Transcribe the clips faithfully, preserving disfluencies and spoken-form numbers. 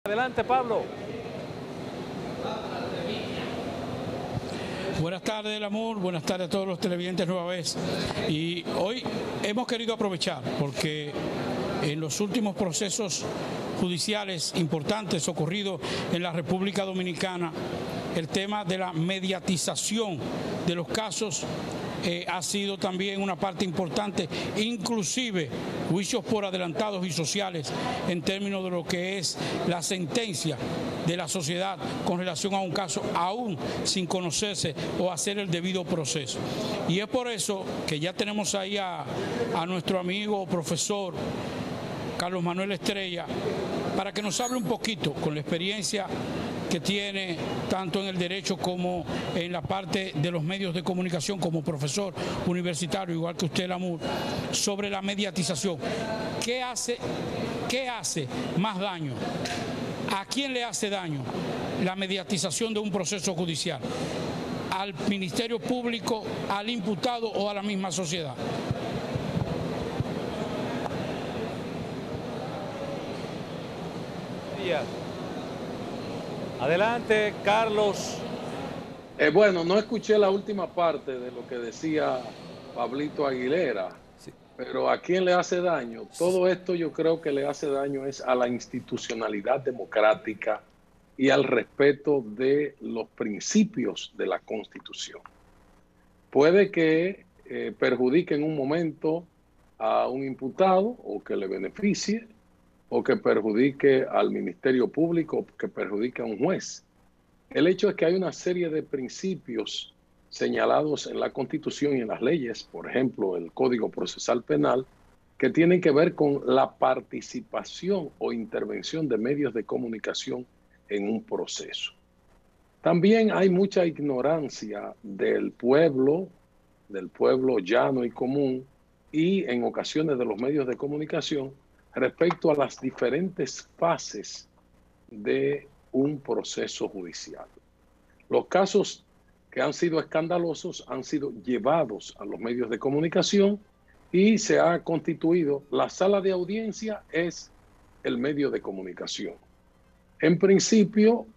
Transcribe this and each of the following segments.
Adelante, Pablo. Buenas tardes, Amor. Buenas tardes a todos los televidentes nueva vez. Y hoy hemos querido aprovechar porque en los últimos procesos judiciales importantes ocurridos en la República Dominicana, el tema de la mediatización de los casos eh, ha sido también una parte importante, inclusive juicios por adelantados y sociales en términos de lo que es la sentencia de la sociedad con relación a un caso aún sin conocerse o hacer el debido proceso. Y es por eso que ya tenemos ahí a, a nuestro amigo profesor Carlos Manuel Estrella para que nos hable un poquito con la experiencia que tiene tanto en el derecho como en la parte de los medios de comunicación como profesor universitario, igual que usted, Lamur, sobre la mediatización. ¿Qué hace, qué hace más daño? ¿A quién le hace daño la mediatización de un proceso judicial? ¿Al Ministerio Público, al imputado o a la misma sociedad? Adelante, Carlos. Eh, bueno, no escuché la última parte de lo que decía Pablito Aguilera, sí. Pero ¿a quién le hace daño? Todo esto yo creo que le hace daño es a la institucionalidad democrática y al respeto de los principios de la Constitución. Puede que eh, perjudique en un momento a un imputado o que le beneficie, o que perjudique al Ministerio Público, o que perjudique a un juez. El hecho es que hay una serie de principios señalados en la Constitución y en las leyes, por ejemplo, el Código Procesal Penal, que tienen que ver con la participación o intervención de medios de comunicación en un proceso. También hay mucha ignorancia del pueblo, del pueblo llano y común, y en ocasiones de los medios de comunicación, respecto a las diferentes fases de un proceso judicial. Los casos que han sido escandalosos han sido llevados a los medios de comunicación y se ha constituido, la sala de audiencia es el medio de comunicación. En principio,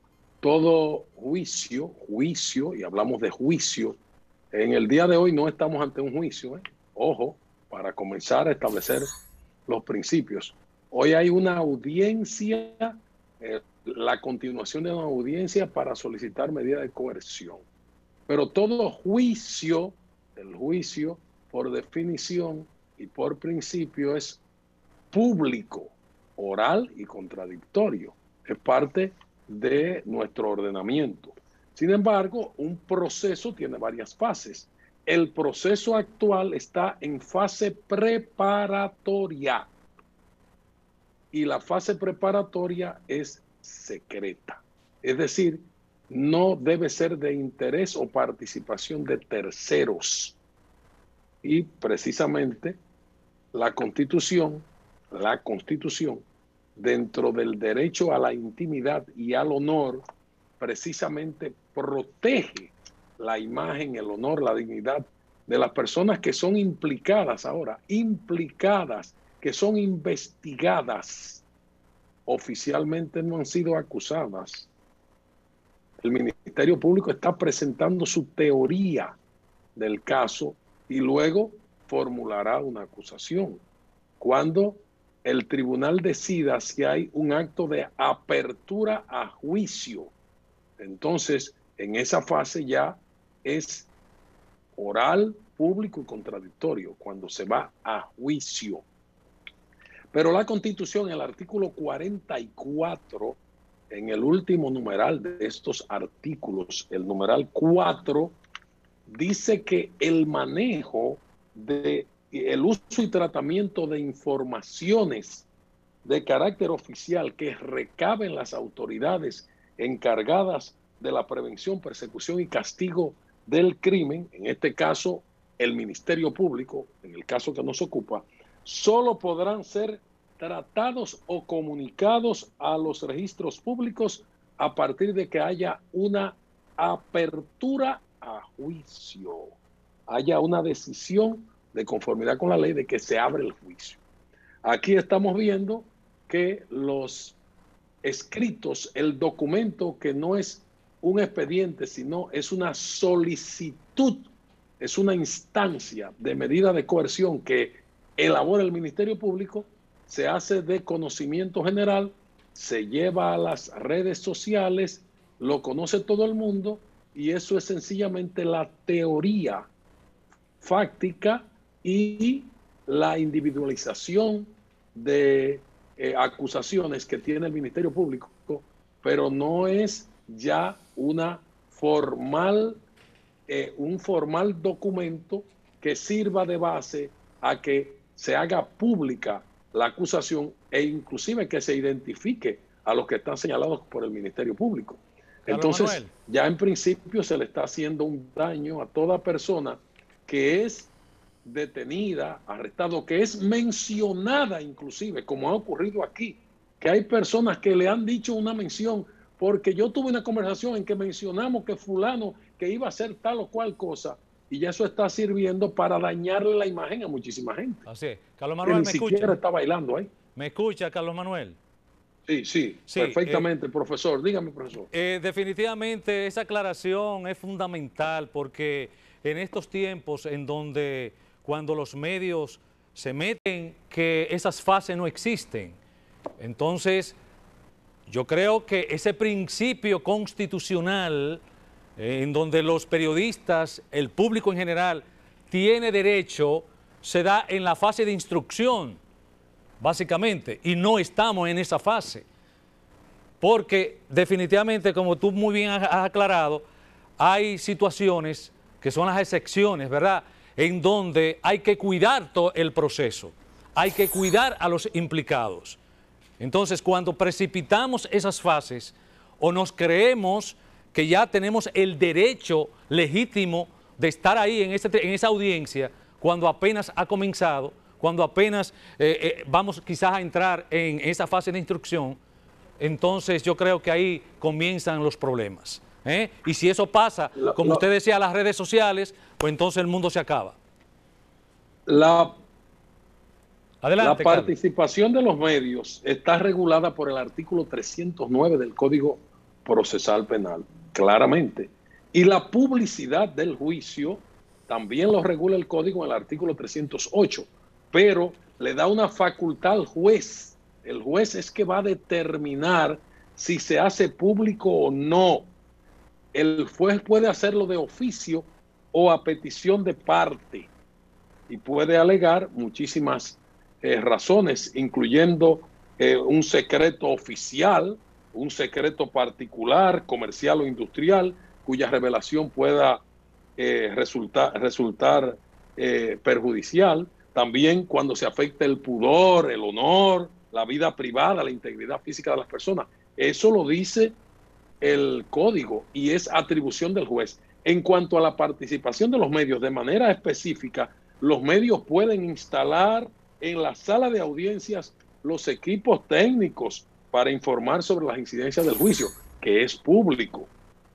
todo juicio, juicio, y hablamos de juicio, en el día de hoy no estamos ante un juicio, ¿eh? Ojo, para comenzar a establecer los principios. Hoy hay una audiencia, eh, la continuación de una audiencia para solicitar medidas de coerción. Pero todo juicio, el juicio por definición y por principio es público, oral y contradictorio. Es parte de nuestro ordenamiento. Sin embargo, un proceso tiene varias fases. El proceso actual está en fase preparatoria y la fase preparatoria es secreta. Es decir, no debe ser de interés o participación de terceros. Y precisamente la Constitución, la Constitución, dentro del derecho a la intimidad y al honor, precisamente protege la imagen, el honor, la dignidad de las personas que son implicadas ahora, implicadas, que son investigadas. Oficialmente no han sido acusadas. El Ministerio Público está presentando su teoría del caso y luego formulará una acusación. Cuando el tribunal decida si hay un acto de apertura a juicio, entonces en esa fase ya es oral, público y contradictorio, cuando se va a juicio. Pero la Constitución, en el artículo cuarenta y cuatro, en el último numeral de estos artículos, el numeral cuatro, dice que el manejo de el uso y tratamiento de informaciones de carácter oficial que recaben las autoridades encargadas de la prevención, persecución y castigo del crimen, en este caso el Ministerio Público, en el caso que nos ocupa, solo podrán ser tratados o comunicados a los registros públicos a partir de que haya una apertura a juicio, haya una decisión de conformidad con la ley de que se abre el juicio. Aquí estamos viendo que los escritos el documento que no es un expediente, sino es una solicitud, es una instancia de medida de coerción que elabora el Ministerio Público, se hace de conocimiento general, se lleva a las redes sociales, lo conoce todo el mundo y eso es sencillamente la teoría fáctica y la individualización de eh, acusaciones que tiene el Ministerio Público, pero no es ya una formal, eh, un formal documento que sirva de base a que se haga pública la acusación e inclusive que se identifique a los que están señalados por el Ministerio Público. Carlos Entonces, Manuel. ya en principio se le está haciendo un daño a toda persona que es detenida, arrestada, que es mencionada inclusive, como ha ocurrido aquí, que hay personas que le han dicho una mención, porque yo tuve una conversación en que mencionamos que fulano que iba a hacer tal o cual cosa, y ya eso está sirviendo para dañarle la imagen a muchísima gente. Así es. Carlos Que Manuel, ni ¿me siquiera escucha? está bailando ahí. ¿Me escucha, Carlos Manuel? Sí, sí, Sí, perfectamente, profesor. Dígame, profesor. Eh, definitivamente esa aclaración es fundamental porque en estos tiempos en donde cuando los medios se meten que esas fases no existen, entonces yo creo que ese principio constitucional eh, en donde los periodistas, el público en general, tiene derecho, se da en la fase de instrucción, básicamente, y no estamos en esa fase. Porque definitivamente, como tú muy bien has aclarado, hay situaciones que son las excepciones, ¿verdad?, en donde hay que cuidar todo el proceso, hay que cuidar a los implicados. Entonces, cuando precipitamos esas fases o nos creemos que ya tenemos el derecho legítimo de estar ahí en, ese, en esa audiencia, cuando apenas ha comenzado, cuando apenas eh, eh, vamos quizás a entrar en esa fase de instrucción, entonces yo creo que ahí comienzan los problemas. ¿eh? Y si eso pasa, como la, usted decía, a las redes sociales, pues entonces el mundo se acaba. La, Adelante, la participación Carlos. de los medios está regulada por el artículo trescientos nueve del Código Procesal Penal, claramente. Y la publicidad del juicio también lo regula el Código en el artículo trescientos ocho, pero le da una facultad al juez. El juez es que va a determinar si se hace público o no. El juez puede hacerlo de oficio o a petición de parte y puede alegar muchísimas eh, razones, incluyendo eh, un secreto oficial, un secreto particular, comercial o industrial, cuya revelación pueda eh, resultar, resultar eh, perjudicial. También cuando se afecta el pudor, el honor, la vida privada, la integridad física de las personas. Eso lo dice el código y es atribución del juez. En cuanto a la participación de los medios, de manera específica, los medios pueden instalar en la sala de audiencias los equipos técnicos para informar sobre las incidencias del juicio, que es público.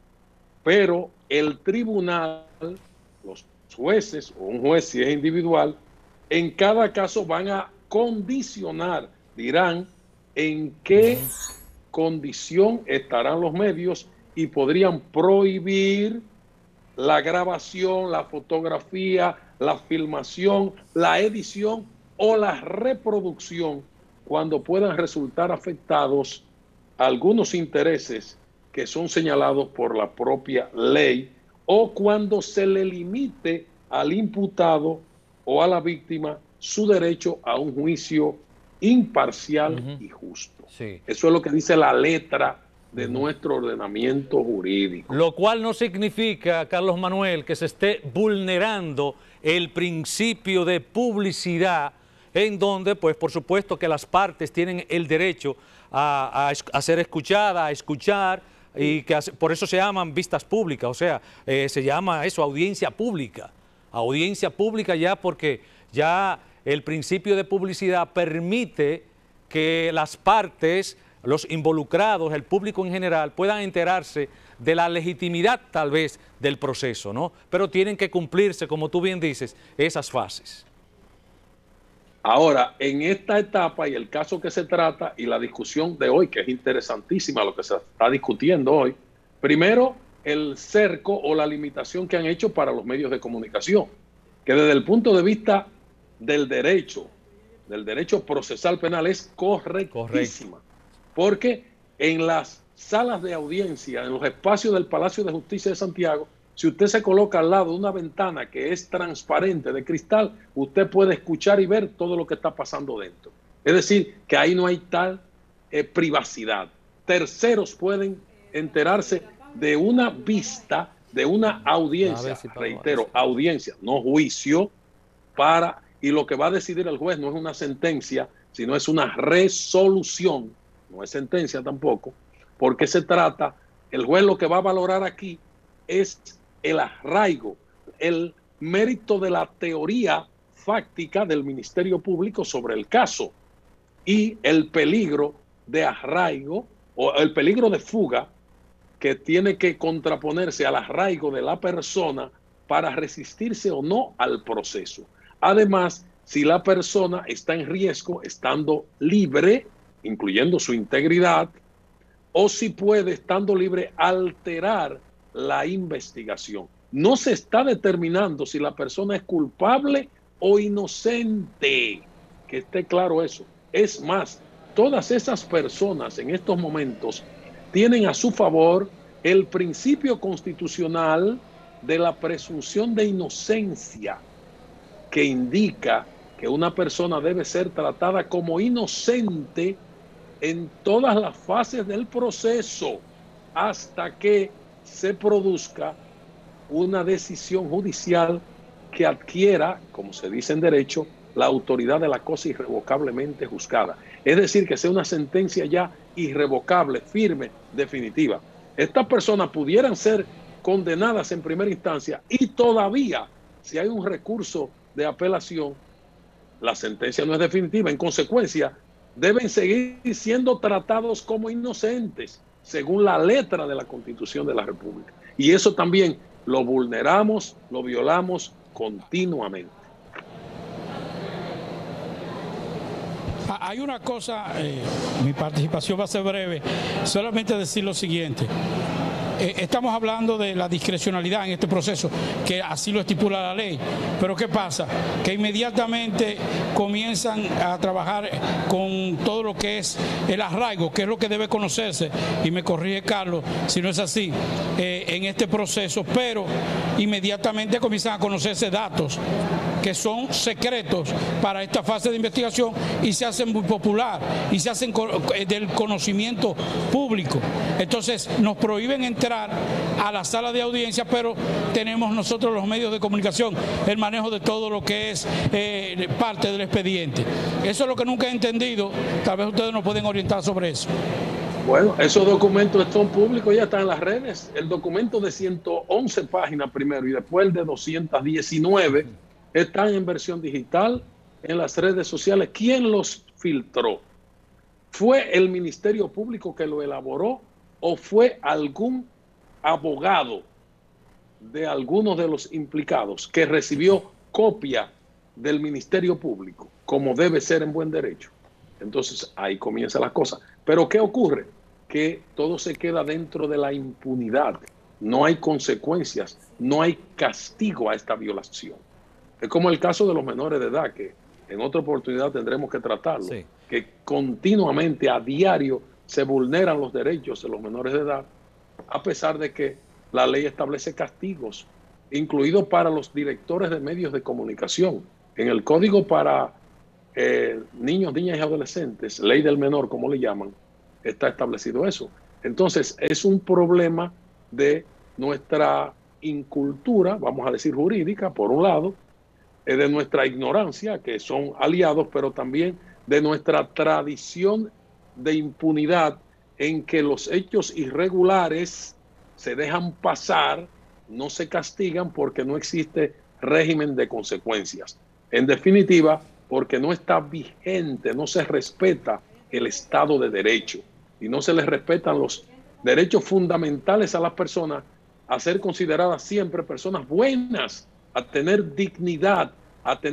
Pero el tribunal, los jueces o un juez si es individual, en cada caso van a condicionar, dirán en qué condición estarán los medios y podrían prohibir la grabación, la fotografía, la filmación, la edición o la reproducción cuando puedan resultar afectados algunos intereses que son señalados por la propia ley o cuando se le limite al imputado o a la víctima su derecho a un juicio imparcial uh-huh. y justo. Sí. Eso es lo que dice la letra de uh-huh. nuestro ordenamiento jurídico. Lo cual no significa, Carlos Manuel, que se esté vulnerando el principio de publicidad en donde, pues, por supuesto que las partes tienen el derecho a, a, a ser escuchadas, a escuchar, y que hace, por eso se llaman vistas públicas, o sea, eh, se llama eso audiencia pública. Audiencia pública ya porque ya el principio de publicidad permite que las partes, los involucrados, el público en general, puedan enterarse de la legitimidad tal vez del proceso, ¿no? Pero tienen que cumplirse, como tú bien dices, esas fases. Ahora, en esta etapa y el caso que se trata y la discusión de hoy, que es interesantísima lo que se está discutiendo hoy, primero el cerco o la limitación que han hecho para los medios de comunicación, que desde el punto de vista del derecho, del derecho procesal penal es correctísima. Correcto. Porque en las salas de audiencia, en los espacios del Palacio de Justicia de Santiago, si usted se coloca al lado de una ventana que es transparente de cristal, usted puede escuchar y ver todo lo que está pasando dentro. Es decir, que ahí no hay tal eh, privacidad. Terceros pueden enterarse de una vista, de una audiencia, si reitero, audiencia, no juicio, para, y lo que va a decidir el juez no es una sentencia, sino es una resolución, no es sentencia tampoco, porque se trata, el juez lo que va a valorar aquí es el arraigo, el mérito de la teoría fáctica del Ministerio Público sobre el caso y el peligro de arraigo o el peligro de fuga que tiene que contraponerse al arraigo de la persona para resistirse o no al proceso. Además, si la persona está en riesgo estando libre, incluyendo su integridad, o si puede, estando libre, alterar la investigación. No se está determinando si la persona es culpable o inocente. Que esté claro eso. Es más, todas esas personas en estos momentos tienen a su favor el principio constitucional de la presunción de inocencia, que indica que una persona debe ser tratada como inocente en todas las fases del proceso hasta que se produzca una decisión judicial que adquiera, como se dice en derecho, la autoridad de la cosa irrevocablemente juzgada. Es decir, que sea una sentencia ya irrevocable, firme, definitiva. Estas personas pudieran ser condenadas en primera instancia y todavía, si hay un recurso de apelación, la sentencia no es definitiva. En consecuencia, deben seguir siendo tratados como inocentes, según la letra de la Constitución de la República. Y eso también lo vulneramos, lo violamos continuamente. Hay una cosa, eh, mi participación va a ser breve, solamente decir lo siguiente. Eh, estamos hablando de la discrecionalidad en este proceso, que así lo estipula la ley. Pero ¿qué pasa? Que inmediatamente comienzan a trabajar con todo lo que es el arraigo, que es lo que debe conocerse, y me corrige Carlos si no es así, eh, en este proceso, pero inmediatamente comienzan a conocerse datos que son secretos para esta fase de investigación y se hacen muy popular y se hacen del conocimiento público. Entonces nos prohíben entrar a la sala de audiencia, pero tenemos nosotros los medios de comunicación el manejo de todo lo que es eh, parte del expediente. Eso es lo que nunca he entendido, tal vez ustedes nos pueden orientar sobre eso. Bueno, esos documentos son públicos, ya están en las redes. El documento de ciento once páginas primero y después el de doscientas diecinueve están en versión digital en las redes sociales. ¿Quién los filtró? ¿Fue el Ministerio Público que lo elaboró o fue algún abogado de algunos de los implicados que recibió copia del Ministerio Público, como debe ser en buen derecho? Entonces ahí comienza la cosa. Pero ¿qué ocurre? Que todo se queda dentro de la impunidad. No hay consecuencias, no hay castigo a esta violación. Es como el caso de los menores de edad, que en otra oportunidad tendremos que tratarlo, sí. Que continuamente, a diario, se vulneran los derechos de los menores de edad, a pesar de que la ley establece castigos, incluidos para los directores de medios de comunicación. En el Código para eh, niños, niñas y adolescentes, ley del menor, como le llaman, está establecido eso. Entonces, es un problema de nuestra incultura, vamos a decir jurídica, por un lado, eh, de nuestra ignorancia, que son aliados, pero también de nuestra tradición de impunidad, en que los hechos irregulares se dejan pasar, no se castigan porque no existe régimen de consecuencias. En definitiva, porque no está vigente, no se respeta el Estado de Derecho y no se les respetan los derechos fundamentales a las personas a ser consideradas siempre personas buenas, a tener dignidad, a tener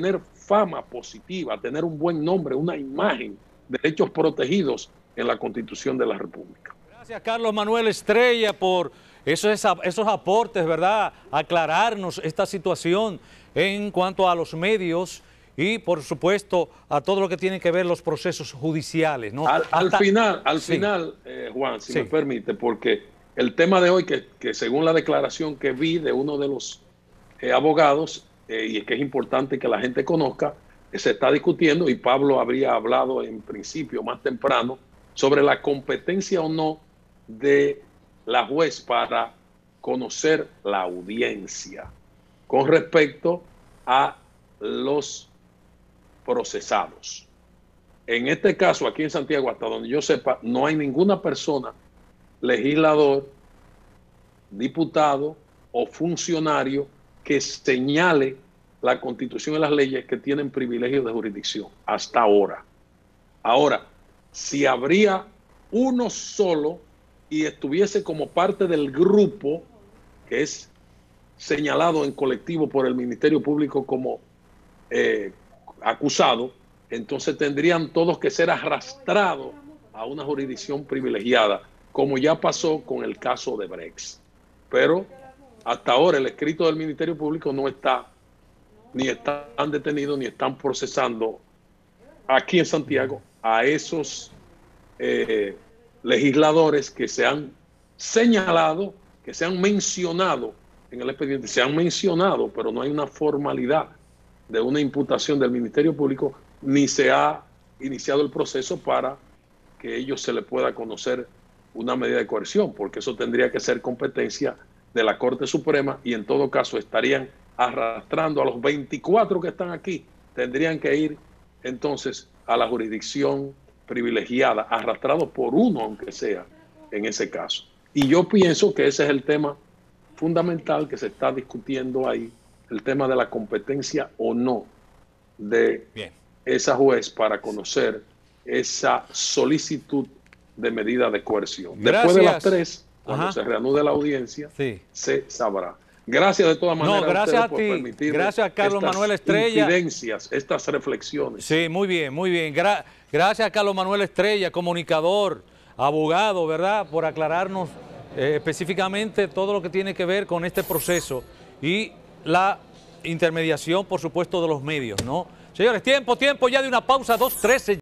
fama positiva, a tener un buen nombre, una imagen, derechos protegidos en la Constitución de la República. Gracias, Carlos Manuel Estrella, por esos, esos aportes, ¿verdad? Aclararnos esta situación en cuanto a los medios y, por supuesto, a todo lo que tiene que ver los procesos judiciales, ¿no? Al, al Hasta... final, al sí. final eh, Juan, si sí. me permite, porque el tema de hoy, que, que según la declaración que vi de uno de los eh, abogados, eh, y es que es importante que la gente conozca, que se está discutiendo, y Pablo habría hablado en principio más temprano, sobre la competencia o no de la juez para conocer la audiencia con respecto a los procesados. En este caso, aquí en Santiago, hasta donde yo sepa, no hay ninguna persona, legislador, diputado o funcionario que señale la Constitución y las leyes que tienen privilegio de jurisdicción hasta ahora. Ahora, si habría uno solo y estuviese como parte del grupo que es señalado en colectivo por el Ministerio Público como eh, acusado, entonces tendrían todos que ser arrastrados a una jurisdicción privilegiada, como ya pasó con el caso de Brex. Pero hasta ahora el escrito del Ministerio Público no está, ni están detenidos, ni están procesando aquí en Santiago a esos eh, legisladores que se han señalado, que se han mencionado en el expediente, se han mencionado, pero no hay una formalidad de una imputación del Ministerio Público, ni se ha iniciado el proceso para que ellos se les pueda conocer una medida de coerción, porque eso tendría que ser competencia de la Corte Suprema y en todo caso estarían arrastrando a los veinticuatro que están aquí, tendrían que ir entonces a la jurisdicción privilegiada, arrastrados por uno aunque sea en ese caso. Y yo pienso que ese es el tema fundamental que se está discutiendo ahí, el tema de la competencia o no de Bien. esa juez para conocer esa solicitud de medida de coerción. Gracias. Después de las tres, cuando Ajá. se reanude la audiencia, sí. se sabrá. Gracias de todas maneras no, gracias a, a por ti. permitir gracias a Carlos estas Manuel Estrella. Infidencias, estas reflexiones. Sí, muy bien, muy bien. Gra gracias a Carlos Manuel Estrella, comunicador, abogado, ¿verdad? Por aclararnos eh, específicamente todo lo que tiene que ver con este proceso y la intermediación, por supuesto, de los medios, ¿no? Señores, tiempo, tiempo ya de una pausa, dos trece.